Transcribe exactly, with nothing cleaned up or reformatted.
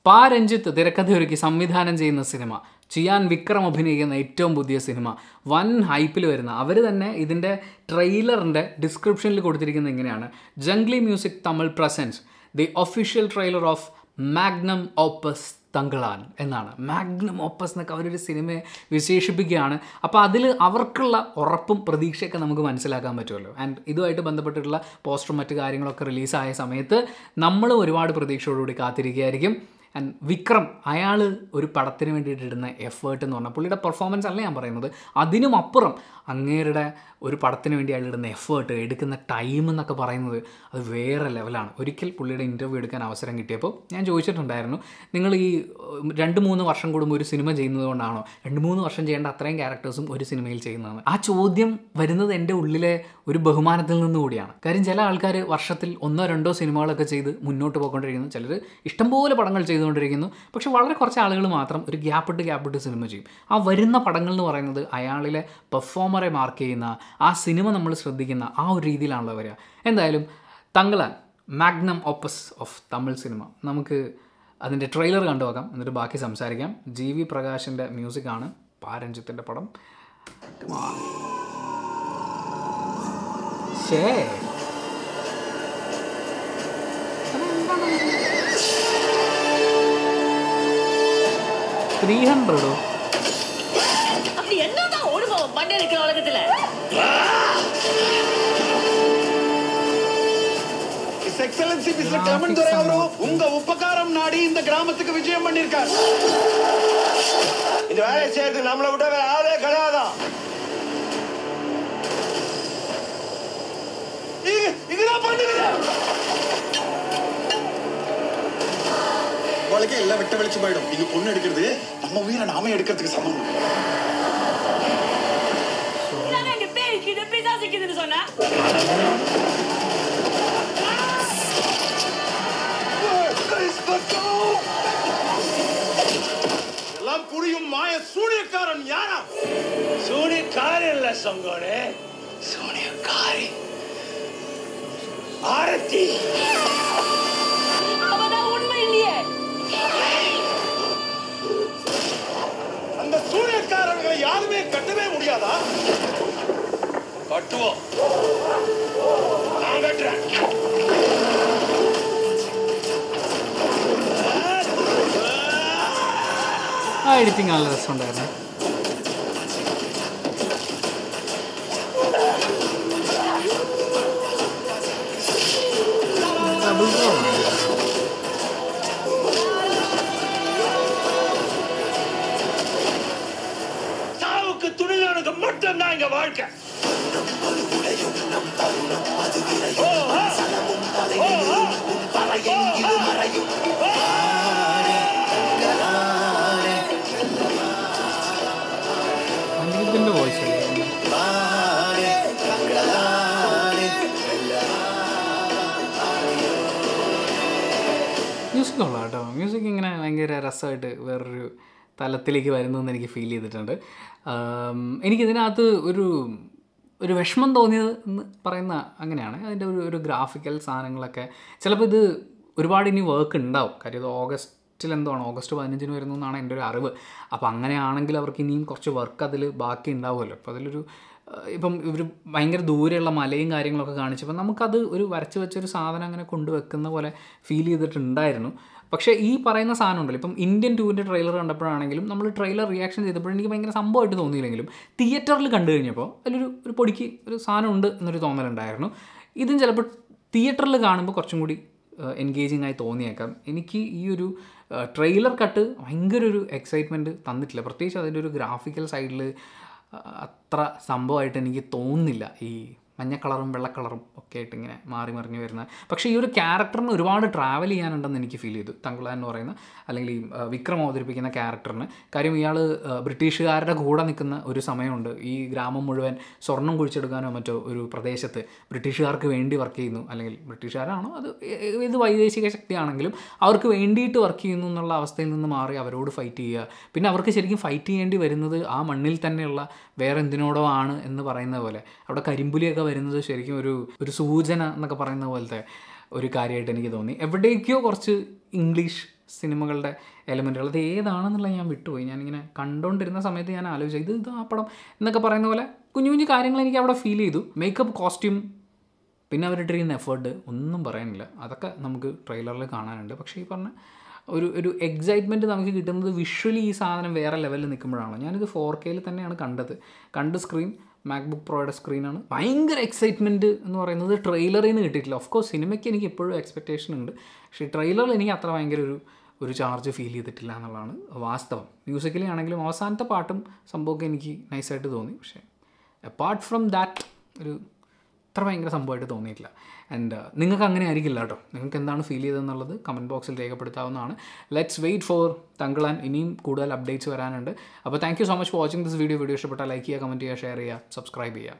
പാ രഞ്ജിത്ത് തിരക്കഥയൊരുക്കി സംവിധാനം ചെയ്യുന്ന സിനിമ, ചിയാൻ വിക്രം അഭിനയിക്കുന്ന ഏറ്റവും പുതിയ സിനിമ, വൻ ഹൈപ്പിൽ വരുന്ന, അവർ തന്നെ ഇതിൻ്റെ ട്രെയിലറിൻ്റെ ഡിസ്ക്രിപ്ഷനിൽ കൊടുത്തിരിക്കുന്നത് ഇങ്ങനെയാണ്: Junglee music Tamil presents the official trailer of magnum opus Thangalaan എന്നാണ്. മാഗ്നം ഓപ്പസ് എന്നൊക്കെ അവരൊരു സിനിമയെ വിശേഷിപ്പിക്കുകയാണ്. അപ്പോൾ അതിൽ അവർക്കുള്ള ഉറപ്പും പ്രതീക്ഷയൊക്കെ നമുക്ക് മനസ്സിലാക്കാൻ പറ്റുമല്ലോ. ആൻഡ് ഇതുമായിട്ട് ബന്ധപ്പെട്ടിട്ടുള്ള പോസ്റ്ററും മറ്റു കാര്യങ്ങളൊക്കെ റിലീസായ സമയത്ത് നമ്മൾ ഒരുപാട് പ്രതീക്ഷയോടുകൂടി കാത്തിരിക്കുകയായിരിക്കും. ആൻഡ് വിക്രം അയാൾ ഒരു പടത്തിന് വേണ്ടിയിട്ട് ഇടുന്ന എഫേർട്ട് എന്ന് പറഞ്ഞാൽ, പുള്ളിയുടെ പെർഫോമൻസ് അല്ല ഞാൻ പറയുന്നത്, അതിനും അപ്പുറം അങ്ങേരുടെ ഒരു പടത്തിന് വേണ്ടി അയാൾ ഇടുന്ന എഫേർട്ട്, എടുക്കുന്ന ടൈം എന്നൊക്കെ പറയുന്നത് അത് വേറെ ലെവലാണ്. ഒരിക്കൽ പുള്ളിയുടെ ഇൻ്റർവ്യൂ എടുക്കാൻ അവസരം കിട്ടിയപ്പോൾ ഞാൻ ചോദിച്ചിട്ടുണ്ടായിരുന്നു, നിങ്ങൾ ഈ രണ്ട് മൂന്ന് വർഷം കൂടുമ്പോൾ ഒരു സിനിമ ചെയ്യുന്നത് കൊണ്ടാണോ രണ്ട് മൂന്ന് വർഷം ചെയ്യേണ്ട അത്രയും ക്യാരക്ടേഴ്സും ഒരു സിനിമയിൽ ചെയ്യുന്നതെന്ന്? ആ ചോദ്യം വരുന്നത് എൻ്റെ ഉള്ളിലെ ഒരു ബഹുമാനത്തിൽ നിന്ന് കൂടിയാണ്. കാര്യം ചില ആൾക്കാർ വർഷത്തിൽ ഒന്നോ രണ്ടോ സിനിമകളൊക്കെ ചെയ്ത് മുന്നോട്ട് പോയിക്കൊണ്ടിരിക്കുന്നു, ചിലർ ഇഷ്ടംപോലെ പടങ്ങൾ ചെയ്തുകൊണ്ടിരിക്കുന്നു. പക്ഷേ വളരെ കുറച്ച് ആളുകൾ മാത്രം ഒരു ഗ്യാപ്പിട്ട് ഗ്യാപ്പിട്ട് സിനിമ ചെയ്യും. ആ വരുന്ന പടങ്ങൾ എന്ന് പറയുന്നത് അയാളിലെ പെർഫോമറെ മാർക്ക് ചെയ്യുന്ന, ആ സിനിമ നമ്മൾ ശ്രദ്ധിക്കുന്ന ആ ഒരു രീതിയിലാണല്ലോ വരിക. എന്തായാലും Thangalaan, magnum opus of Tamil സിനിമ, നമുക്ക് അതിൻ്റെ ട്രെയിലർ കണ്ടു നോക്കാം, എന്നിട്ട് ബാക്കി സംസാരിക്കാം. ജി വി പ്രകാശിൻ്റെ മ്യൂസിക്കാണ്, പാ രഞ്ജിത്തിൻ്റെ പടം. ശേ ത്രീ ഹൺഡ്രഡോ எக்ஸலன்சி மிஸ்டர் கிளமன் துரை அவரோ உங்க உபகாரம் நாடி இந்த கிராமத்துக்கு விஜயம் பண்ணிருக்கார். இந்த வேலையை செய்யறது நம்மளை விட வேற ஆளே கிடையாதான். இதுதான் பண்ணுங்க. உங்களுக்கு எல்லாம் விட்ட வெளிச்சு போயிடும். இது பொண்ணு எடுக்கிறது நம்ம உயிரை நாம எடுக்கிறதுக்கு சமம். சொன்னா எல்லாம் புரியும் மாய சூனியக்காரன் யாரா? சூனியக்காரி இல்ல சங்கோனே, சூனியக்காரி ஆரத்தி. அவதான் உண்மை இல்லையே. அந்த சூனியக்காரர்களை யாருமே கட்டவே முடியாதா? கட்டுவோம், நான் கட்டுறேன். ആ എഡിറ്റിംഗ് നല്ല രസമുണ്ടായിരുന്നു. சாவுக்கு துணியானது மட்டும்தான் இங்க வாழ்க்கை. ഇതിൻ്റെ വോയിസ് അല്ലേ മ്യൂസിക് കൊള്ളാം കേട്ടോ. മ്യൂസിക് ഇങ്ങനെ ഭയങ്കര രസമായിട്ട് വേറൊരു തലത്തിലേക്ക് വരുന്നതെന്ന് എനിക്ക് ഫീൽ ചെയ്തിട്ടുണ്ട്. എനിക്കിതിനകത്ത് ഒരു ഒരു വിഷമം തോന്നിയത് എന്ന് പറയുന്ന അങ്ങനെയാണ്. അതിൻ്റെ ഒരു ഒരു ഗ്രാഫിക്കൽ സാധനങ്ങളൊക്കെ ചിലപ്പോൾ ഇത് ഒരുപാട് ഇനി വർക്ക് ഉണ്ടാവും. കാര്യം ഇത് ഓഗസ്റ്റിൽ എന്താണ് ഓഗസ്റ്റ് പതിനഞ്ചിന് വരുന്നു എന്നാണ് എൻ്റെ ഒരു അറിവ്. അപ്പോൾ അങ്ങനെയാണെങ്കിൽ അവർക്ക് ഇനിയും കുറച്ച് വർക്ക് അതിൽ ബാക്കി ഉണ്ടാവുമല്ലോ. അപ്പോൾ അതിലൊരു ഇപ്പം ഇവർ ഭയങ്കര ദൂരെയുള്ള മലയും കാര്യങ്ങളൊക്കെ കാണിച്ചപ്പോൾ നമുക്കത് ഒരു വരച്ച് വെച്ചൊരു സാധനം അങ്ങനെ കൊണ്ടുവെക്കുന്ന പോലെ ഫീൽ ചെയ്തിട്ടുണ്ടായിരുന്നു. പക്ഷേ ഈ പറയുന്ന സാധനം ഉണ്ടല്ലോ, ഇപ്പം ഇന്ത്യൻ ടൂവിൻ്റെ ട്രെയിലർ കണ്ടപ്പോഴാണെങ്കിലും നമ്മൾ ട്രെയിലർ റിയാക്ഷൻ ചെയ്തപ്പോഴും എനിക്ക് ഭയങ്കര സംഭവമായിട്ട് തോന്നിയില്ലെങ്കിലും തിയേറ്ററിൽ കണ്ടു കഴിഞ്ഞപ്പോൾ അതിലൊരു ഒരു പൊടിക്ക് ഒരു സാധനം ഉണ്ട് എന്നൊരു തോന്നലുണ്ടായിരുന്നു. ഇതും ചിലപ്പോൾ തിയേറ്ററിൽ കാണുമ്പോൾ കുറച്ചും കൂടി എൻഗേജിങ് ആയി തോന്നിയേക്കാം. എനിക്ക് ഈ ഒരു ട്രെയിലർ കട്ട് ഭയങ്കര ഒരു എക്സൈറ്റ്മെൻറ്റ് തന്നിട്ടില്ല. പ്രത്യേകിച്ച് അതിൻ്റെ ഒരു ഗ്രാഫിക്കൽ സൈഡിൽ അത്ര സംഭവമായിട്ട് എനിക്ക് തോന്നുന്നില്ല. ഈ മഞ്ഞ കളറും വെള്ള കളറും ഒക്കെ ആയിട്ട് ഇങ്ങനെ മാറി മറിഞ്ഞ് വരുന്ന. പക്ഷേ ഈ ഒരു ക്യാരക്ടറിന് ഒരുപാട് ട്രാവൽ ചെയ്യാനുണ്ടെന്ന് എനിക്ക് ഫീൽ ചെയ്തു. തങ്കള എന്ന് പറയുന്ന അല്ലെങ്കിൽ ഈ വിക്രം അവതരിപ്പിക്കുന്ന ക്യാരക്ടറിന്. കാര്യം ഇയാൾ ബ്രിട്ടീഷുകാരുടെ കൂടെ നിൽക്കുന്ന ഒരു സമയമുണ്ട്. ഈ ഗ്രാമം മുഴുവൻ സ്വർണം കുഴിച്ചെടുക്കാനോ മറ്റോ ഒരു പ്രദേശത്ത് ബ്രിട്ടീഷുകാർക്ക് വേണ്ടി വർക്ക് ചെയ്യുന്നു. അല്ലെങ്കിൽ ബ്രിട്ടീഷുകാരാണോ അത് ഇത് വൈദേശിക ശക്തിയാണെങ്കിലും അവർക്ക് വേണ്ടിയിട്ട് വർക്ക് ചെയ്യുന്നു എന്നുള്ള അവസ്ഥയിൽ നിന്ന് മാറി അവരോട് ഫൈറ്റ് ചെയ്യുക. പിന്നെ അവർക്ക് ശരിക്കും ഫൈറ്റ് ചെയ്യേണ്ടി വരുന്നത് ആ മണ്ണിൽ തന്നെയുള്ള വേറെ എന്തിനോടോ ആണ് എന്ന് പറയുന്ന പോലെ. അവിടെ കരിമ്പുലിയൊക്കെ വരുന്നത് ശരിക്കും ഒരു ഒരു സൂചന എന്നൊക്കെ പറയുന്ന പോലത്തെ ഒരു കാര്യമായിട്ട് എനിക്ക് തോന്നി. എവിടേക്കോ കുറച്ച് ഇംഗ്ലീഷ് സിനിമകളുടെ എലമെൻറ്റുകൾ. അത് ഏതാണെന്നുള്ള ഞാൻ വിട്ടുപോയി. ഞാനിങ്ങനെ കണ്ടുകൊണ്ടിരുന്ന സമയത്ത് ഞാൻ ആലോചിച്ചു ഇത് ഇത് ആ പടം എന്നൊക്കെ പറയുന്ന പോലെ കുഞ്ഞു കുഞ്ഞു കാര്യങ്ങൾ എനിക്ക് അവിടെ ഫീൽ ചെയ്തു. മേക്കപ്പ്, കോസ്റ്റ്യൂം, പിന്നെ അവരിട്ടിരിക്കുന്ന എഫേർട്ട് ഒന്നും പറയാനില്ല. അതൊക്കെ നമുക്ക് ട്രെയിലറിൽ കാണാനുണ്ട്. പക്ഷേ ഈ പറഞ്ഞ ഒരു ഒരു എക്സൈറ്റ്മെൻറ്റ് നമുക്ക് കിട്ടുന്നത് വിഷ്വലി ഈ സാധനം വേറെ ലെവലിൽ നിൽക്കുമ്പോഴാണ്. ഞാനിത് ഫോർ കെയിൽ തന്നെയാണ് കണ്ടത്. കണ്ട് സ്ക്രീൻ മാക്ബുക്ക് പ്രോയുടെ സ്ക്രീനാണ്. ഭയങ്കര എക്സൈറ്റ്മെൻറ്റ് എന്ന് പറയുന്നത് ട്രെയിലറിൽ നിന്ന് കിട്ടിയിട്ടില്ല. ഓഫ് കോഴ്സ് സിനിമയ്ക്ക് എനിക്ക് എപ്പോഴും എക്സ്പെക്റ്റേഷൻ ഉണ്ട്. പക്ഷേ ട്രെയിലറിൽ എനിക്ക് അത്ര ഭയങ്കര ഒരു ഒരു ചാർജ് ഫീൽ ചെയ്തിട്ടില്ല എന്നുള്ളതാണ് വാസ്തവം. മ്യൂസിക്കലി ആണെങ്കിലും അവസാനത്തെ പാട്ടും സംഭവമൊക്കെ എനിക്ക് നൈസായിട്ട് തോന്നി. പക്ഷേ അപ്പാർട്ട് ഫ്രം ദാറ്റ് ഒരു അത്ര ഭയങ്കര സംഭവമായിട്ട് തോന്നിയിട്ടില്ല. ആൻഡ് നിങ്ങൾക്ക് അങ്ങനെ ആയിരിക്കില്ല കേട്ടോ. നിങ്ങൾക്ക് എന്താണ് ഫീൽ ചെയ്തതെന്നുള്ളത് കമൻറ്റ് ബോക്സിൽ രേഖപ്പെടുത്താവുന്നതാണ്. Let's wait for Thangalaan. ഇനിയും കൂടുതൽ അപ്ഡേറ്റ്സ് വരാനുണ്ട്. അപ്പോൾ thank you so much for watching this video. Video ഇഷ്ടപ്പെട്ടാൽ ലൈക്ക് ചെയ്യുക, കമൻറ്റ് ചെയ്യുക, ഷെയർ ചെയ്യുക, സബ്സ്ക്രൈബ് ചെയ്യുക.